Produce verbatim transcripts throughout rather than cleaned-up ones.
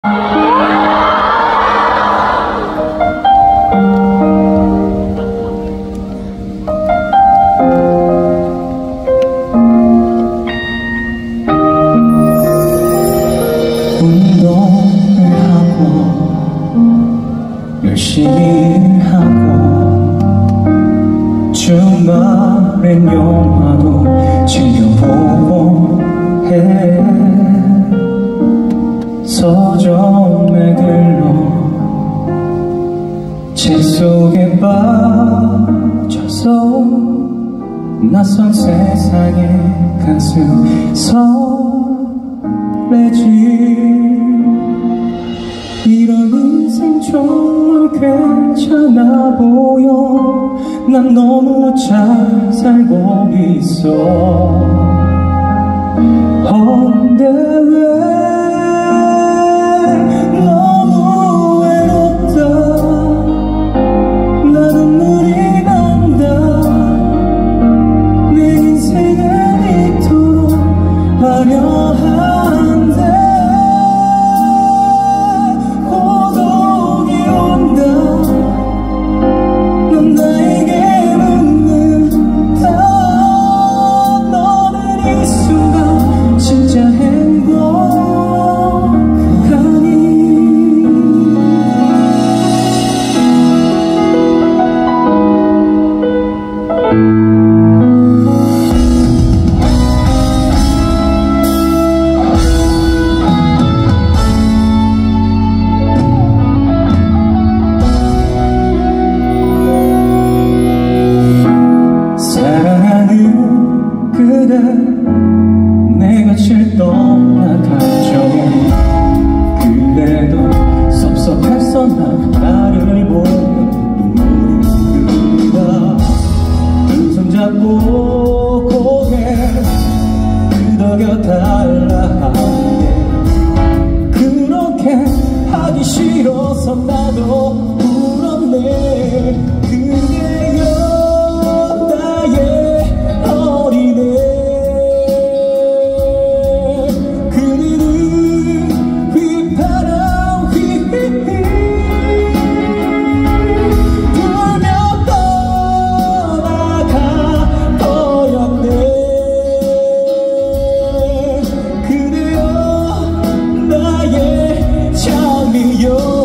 운동을 하고 열심히 하고 주말엔 영화도 챙겨보고 해. 서점에 들러 책 속에 빠져서 낯선 세상에 가슴 설레지. 이런 인생 정말 괜찮아 보여. 난 너무 잘 살고 있어. 근데 왜 너무 외롭다. 나 눈물이 난다. 내 인생은 이토록 화려한데 고독이 온다. 넌 나에게 묻는다. 너는 이 순간 진짜 행복하니. 사랑하는 그대, 내가 칠 떠나갈 적에 그래도 섭섭했어. 나 나를 보면 눈물이 흐른다. 두 손 잡고 고개 끄덕여달라 하는데 그렇게 하기 싫어서 나도 울었네. 그대여 나의 어린애. 그리는 휘파람 휘휘휘 불며 떠나가 버렸네. 그대여 나의 장미여.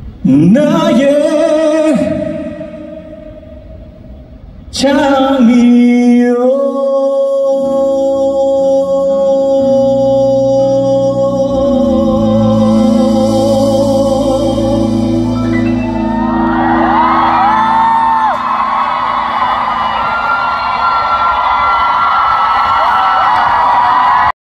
나의 장미